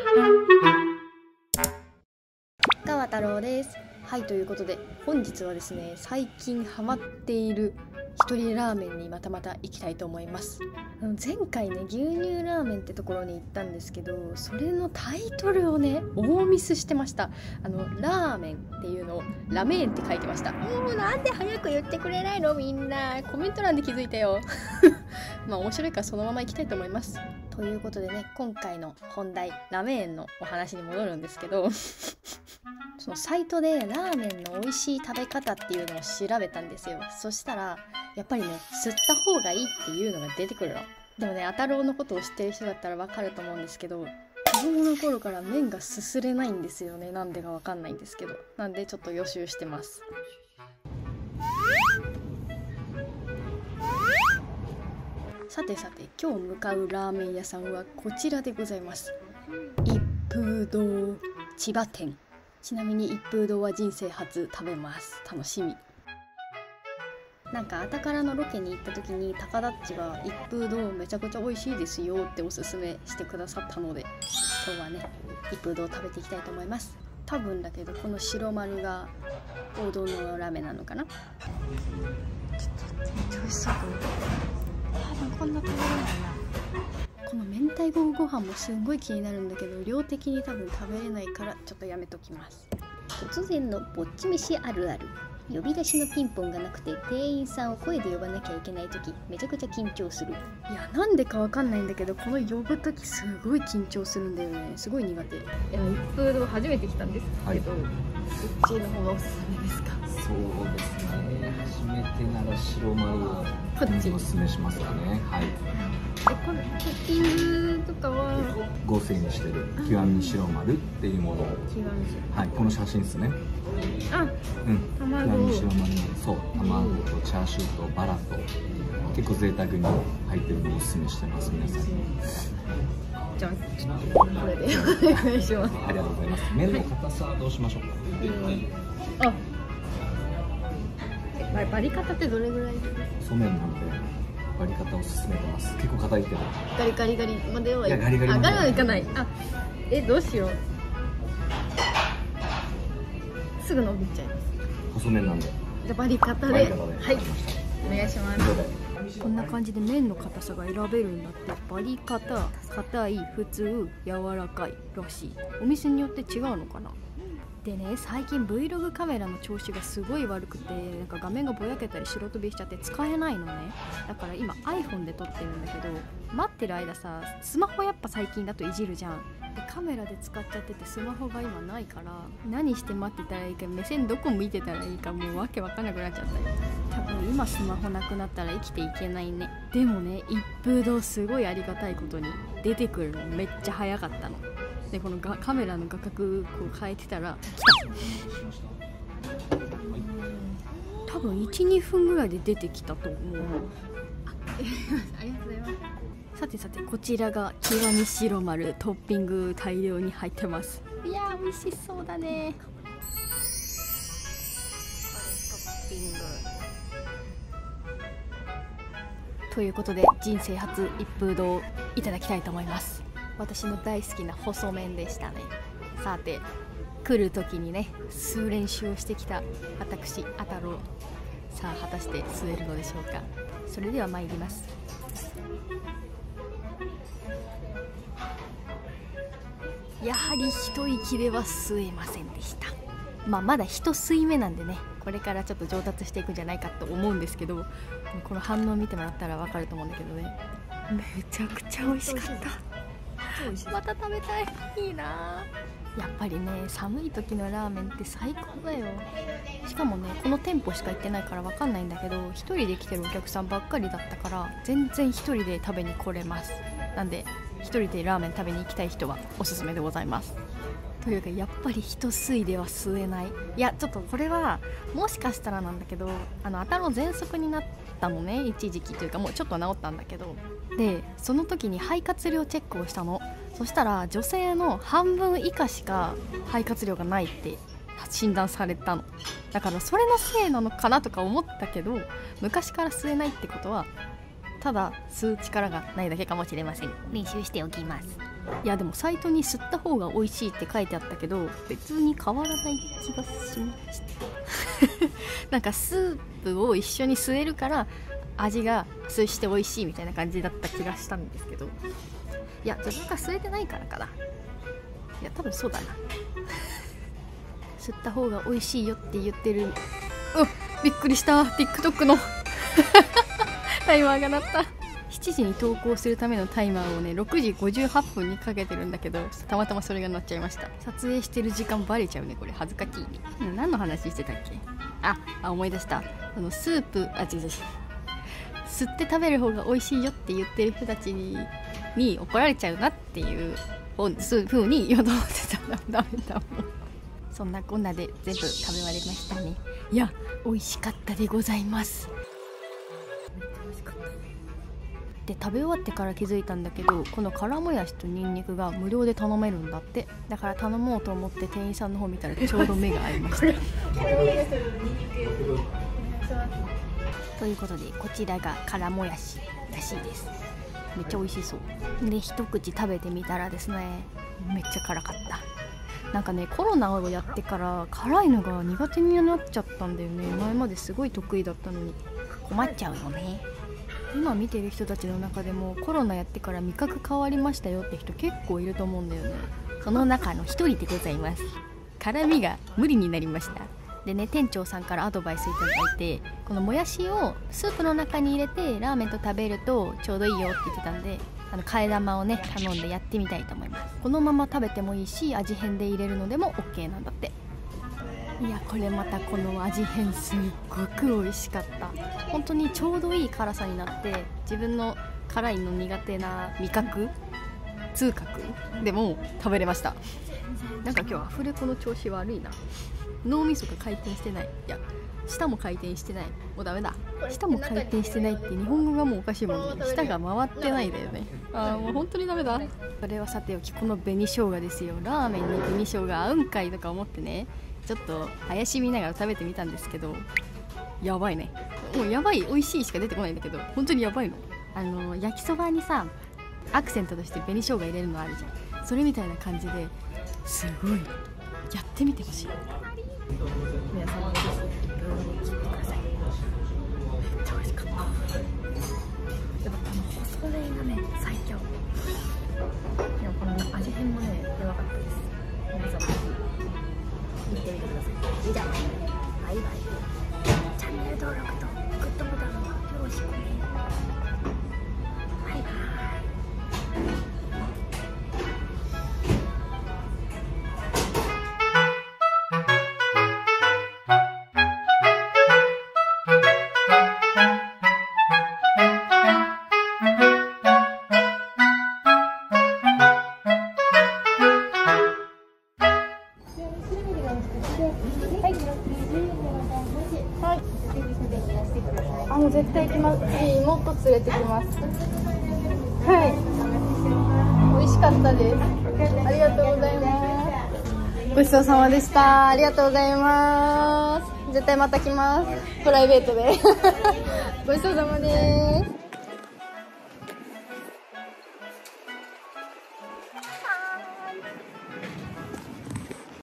川太郎です。はい、ということで本日はですね、最近ハマっている一人ラーメンにまた行きたいと思います。前回ね、牛乳ラーメンってところに行ったんですけど、それのタイトルをね大ミスしてました。ラーメンっていうのをラメーンって書いてました。もうなんで早く言ってくれないの、みんな。コメント欄で気づいたよまあ面白いからそのまま行きたいと思います。ということでね、今回の本題ラメーンのお話に戻るんですけどそのサイトでラーメンの美味しい食べ方っていうのを調べたんですよ。そしたらやっぱりね、吸った方がいいっていうのが出てくるの。でもね、あたろうのことを知ってる人だったらわかると思うんですけど、子供の頃から麺がすすれないんですよね。なんでかわかんないんですけど、なんでちょっと予習してます。さて今日向かうラーメン屋さんはこちらでございます。一風堂千葉店。ちなみに一風堂は人生初食べます。楽しみ。なんかあたからのロケに行った時に高田っちが一風堂めちゃくちゃ美味しいですよっておすすめしてくださったので、今日はね一風堂食べていきたいと思います。多分だけどこの白丸が王道のラーメンなのかな。ちょっとめっちゃ美味しそう。多分こんな食べれないな。この明太子ご飯もすんごい気になるんだけど、量的に多分食べれないからちょっとやめときます。突然のぼっち飯あるある。呼び出しのピンポンがなくて店員さんを声で呼ばなきゃいけない時めちゃくちゃ緊張する。いや、なんでかわかんないんだけど、この呼ぶ時すごい緊張するんだよね。すごい苦手。一風堂初めて来たんですけど、どっちの方がおすすめですか？ そうですね、初めてなら白丸をおすすめしますかね。はい。 このトッピングとかは合成にしてる極み白丸っていうものを、はい、この写真ですね。 あ、うん、 極み白丸の、そう、卵とチャーシューとバラと結構贅沢に入ってるのをおすすめしてます、皆さんに。 じゃあちょっとこれでお願いします。 ありがとうございます。麺の硬さはどうしましょうか？ バリ方ってどれぐらい？ 細麺なのでバリ方を進めてます。結構硬いけど。 ガリガリまではい。 いや、ガリガリまでは。 ガリはいかない。どうしよう。すぐ伸びちゃいます。 細麺なんで。 じゃバリ方で。はい。お願いします。こんな感じで麺の硬さが選べるんだって。バリ方、硬い、普通、柔らかいらしい。お店によって違うのかな。でね、最近 Vlog カメラの調子がすごい悪くて、なんか画面がぼやけたり白飛びしちゃって使えないのね。だから今 iPhone で撮ってるんだけど、待ってる間さ、スマホやっぱ最近だといじるじゃん。でカメラで使っちゃってて、スマホが今ないから何して待ってたらいいか、目線どこ向いてたらいいかもうわけわかんなくなっちゃったよ。多分今スマホなくなったら生きていけないね。でもね、一風堂すごいありがたいことに出てくるのめっちゃ早かったので、このカメラの画角こう変えてたら多分 1,2 分ぐらいで出てきたと思う。ありがとうございます。さてこちらが極み白丸。トッピング大量に入ってます。いやー美味しそうだね。これトッピングということで、人生初一風堂いただきたいと思います。私の大好きな細麺でしたね。さて来る時にね、吸う練習をしてきた私あたろう、さあ果たして吸えるのでしょうか。それでは参ります。やはり一息では吸えませんでした。まだ一吸い目なんでね、これからちょっと上達していくんじゃないかと思うんですけど、この反応を見てもらったら分かると思うんだけどね、めちゃくちゃ美味しかった。また食べたい。いいな。やっぱりね、寒い時のラーメンって最高だよ。しかもね、この店舗しか行ってないから分かんないんだけど、一人で来てるお客さんばっかりだったから全然一人で食べに来れます。なんで一人でラーメン食べに行きたい人はおすすめでございます。というかやっぱり一吸いでは吸えない。いやちょっとこれはもしかしたらなんだけど、頭の喘息になったのね、一時期というかもうちょっと治ったんだけど、でその時に肺活量チェックをしたの。そしたら女性の半分以下しか肺活量がないって診断されたの。だからそれのせいなのかなとか思ったけど、昔から吸えないってことはただ吸う力がないだけかもしれません。練習しておきます。 いやでもサイトに吸った方が美味しいって書いてあったけど、別に変わらない気がしましたなんかスープを一緒に吸えるから味が吸して美味しいみたいな感じだった気がしたんですけど、いや自分が吸えてないからかな。いや多分そうだな吸った方が美味しいよって言ってる。びっくりした。 TikTok のタイマーが鳴った。7時に投稿するためのタイマーをね6時58分にかけてるんだけど、たまたまそれが鳴っちゃいました。撮影してる時間バレちゃうねこれ、恥ずかしいね。何の話してたっけ。思い出した。スープ違う吸って食べる方が美味しいよって言ってる人たちに怒られちゃうなっていう風に言おうと思ってたらダメだもん。そんなこんなで全部食べ終わりましたね。いや美味しかったでございます。めっちゃ美味しかったで、食べ終わってから気づいたんだけど、この辛もやしとニンニクが無料で頼めるんだって。だから頼もうと思って店員さんの方見たらちょうど目が合いましたということでこちらが辛もやしらしいです。めっちゃ美味しそうで、一口食べてみたらですね、めっちゃ辛かった。なんかね、コロナをやってから辛いのが苦手になっちゃったんだよね。前まですごい得意だったのに。困っちゃうよね。今見てる人たちの中でもコロナやってから味覚変わりましたよって人結構いると思うんだよね。その中の一人でございます。辛みが無理になりました。でね、店長さんからアドバイスいただいて、このもやしをスープの中に入れてラーメンと食べるとちょうどいいよって言ってたんで、替え玉をね頼んでやってみたいと思います。このまま食べてもいいし、味変で入れるのでも OK なんだって。いやこれまたこの味変すっごく美味しかった。本当にちょうどいい辛さになって、自分の辛いの苦手な味覚痛覚でも食べれました。なんか今日アフレコの調子悪いな。脳みそが回転してない。いや舌も回転してない。もうダメだ。舌も回転してないって日本語がもうおかしいもんね。舌が回ってないだよね。もう本当にダメだ。それはさておき、この紅生姜ですよ。ラーメンに紅生姜合うんかいとか思ってね、ちょっと怪しみながら食べてみたんですけど、やばいね。もうやばい、美味しいしか出てこないんだけど、本当にやばいの。焼きそばにさアクセントとして紅生姜入れるのあるじゃん。それみたいな感じですごいやってみてほしい。皆さんもぜひ動画を聞いてください。めっちゃ美味しかった。やっぱ細麺がね最強。いやこの味変もねやばかったです。皆さんもぜひ見てみてください。じゃあバイバイ。チャンネル登録とグッドボタンもよろしくね。バイバイ。もう絶対行きます。妹連れてきます。はい。美味しかったです。ありがとうございます。ごちそうさまでした。ありがとうございます。絶対また来ます。プライベートで。ごちそうさまです。